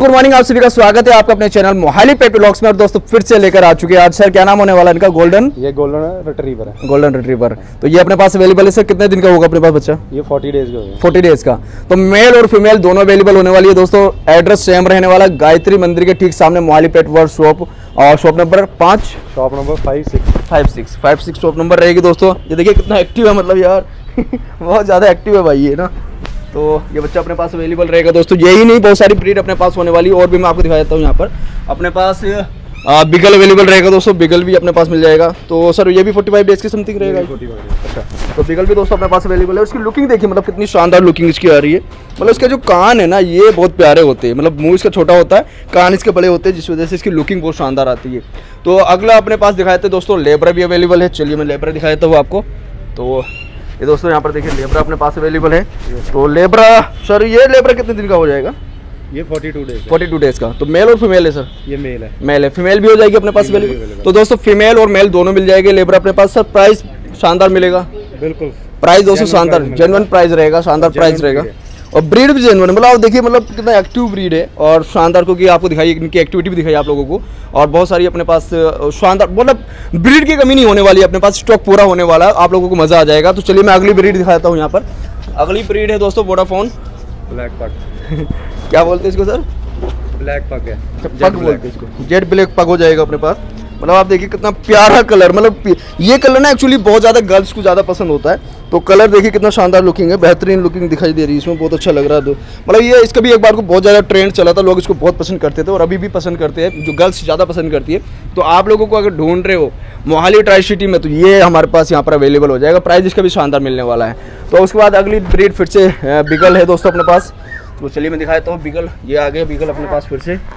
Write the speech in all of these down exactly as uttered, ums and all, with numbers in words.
Good morning, आप सभी का स्वागत है आपका अपने चैनल मोहाली पेट व्लॉग्स में। और दोस्तों फिर से लेकर आ चुके हैं आज। सर क्या नाम होने वाला है इनका? गोल्डन ये गोल्डन रिट्रीवर है। Golden retriever. तो ये अपने पास अवेलेबल है सर? कितने दिन का होगा अपने पास बच्चा? ये फोर्टी डेज का होगा। फोर्टी डेज का। तो मेल और फीमेल दोनों अवेलेबल होने वाली है दोस्तों। एड्रेस सेम रहने वाला, गायत्री मंदिर के ठीक सामने मोहाली पेट वर्ल्ड शॉप, और शॉप नंबर पाँच, shop number five six five six five six shop number रहेगी दोस्तों। ये देखिए कितना एक्टिव है, मतलब यार बहुत ज़्यादा एक्टिव है भाई ये ना। तो ये बच्चा अपने पास अवेलेबल रहेगा दोस्तों। यही नहीं, बहुत सारी ब्रीड अपने पास होने वाली, और भी मैं आपको दिखा देता हूँ। यहाँ पर अपने पास आ, बिगल अवेलेबल रहेगा दोस्तों। बिगल भी अपने पास मिल जाएगा। तो सर ये भी पैंतालीस डेज की समथिंग रहेगा। अच्छा, तो बिगल भी दोस्तों अपने पास अवेलेबल है। उसकी लुकिंग देखिए, मतलब कितनी शानदार लुकिंग इसकी आ रही है। मतलब इसके जो कान है ना, ये बहुत प्यारे होते हैं। मतलब मुंह इसका छोटा होता है, कान इसके बड़े होते हैं, जिस वजह से इसकी लुकिंग बहुत शानदार आती है। तो अगला अपने पास दिखाए थे दोस्तों, लेब्रा भी अवेलेबल है। चलिए मैं लेब्रा दिखा देता हूँ आपको। तो ये दोस्तों यहाँ पर देखिए लेब्रा अपने पास अवेलेबल है। तो लेब्रा सर, ये लेब्रा कितने दिन का हो जाएगा? ये forty two days forty two days का। तो मेल और फीमेल है सर? ये मेल है। मेल है। फीमेल भी हो जाएगी अपने पास अवेलेबल। तो दोस्तों फीमेल और मेल दोनों मिल जाएंगे लेब्रा अपने पास। सर प्राइस शानदार मिलेगा? बिल्कुल प्राइस दोस्तों शानदार, जेन्युइन प्राइस रहेगा, शानदार प्राइस रहेगा। और ब्रीड भी जेन्युइन, मतलब आप देखिए मतलब कितना एक्टिव ब्रीड है और शानदार, क्योंकि आपको दिखाई इनकी एक्टिविटी भी दिखाई आप लोगों को। और बहुत सारी अपने पास शानदार, मतलब ब्रीड की कमी नहीं होने वाली है अपने पास। स्टॉक पूरा होने वाला है, आप लोगों को मजा आ जाएगा। तो चलिए मैं अगली ब्रीड दिखाता हूँ। यहाँ पर अगली ब्रीड है दोस्तों वोडाफोन ब्लैक पग। क्या बोलते हैं इसको सर? ब्लैक पग है, पग बोलते हैं इसको। जेट ब्लैक पग हो जाएगा अपने पास। मतलब आप देखिए कितना प्यारा कलर, मतलब ये कलर ना एक्चुअली बहुत ज़्यादा गर्ल्स को ज़्यादा पसंद होता है। तो कलर देखिए कितना शानदार लुकिंग है, बेहतरीन लुकिंग दिखाई दे रही है इसमें, बहुत अच्छा लग रहा है। मतलब ये इसका भी एक बार को बहुत ज़्यादा ट्रेंड चला था, लोग इसको बहुत पसंद करते थे और अभी भी पसंद करते हैं, जो गर्ल्स ज़्यादा पसंद करती है। तो आप लोगों को अगर ढूंढ रहे हो मोहाली ट्राई सिटी में, तो ये हमारे पास यहाँ पर अवेलेबल हो जाएगा। प्राइस इसका भी शानदार मिलने वाला है। तो उसके बाद अगली ब्रीड फिर से बिगल है दोस्तों अपने पास। तो चलिए मैं दिखाता हूँ बिगल। ये आ गया बिगल अपने पास फिर से।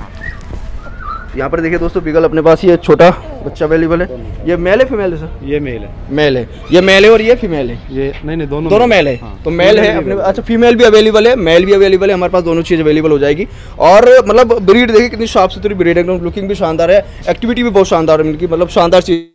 यहाँ पर देखिए दोस्तों बिगल अपने पास ये छोटा बच्चा अवेलेबल है। ये मेल है फीमेल है सर? ये मेल है। मेल है। ये मेल है और ये फीमेल है? ये नहीं नहीं दोनों दोनों मेल है। हाँ। तो मेल है अपने, अच्छा फीमेल भी अवेलेबल है, मेल भी अवेलेबल है। हमारे पास दोनों चीज़ अवेलेबल हो जाएगी। और मतलब ब्रीड देखिए कितनी साफ सुथरी ब्रीड है, एकदम लुकिंग भी शानदार है, एक्टिविटी भी बहुत शानदार है इनकी, मतलब शानदार चीज़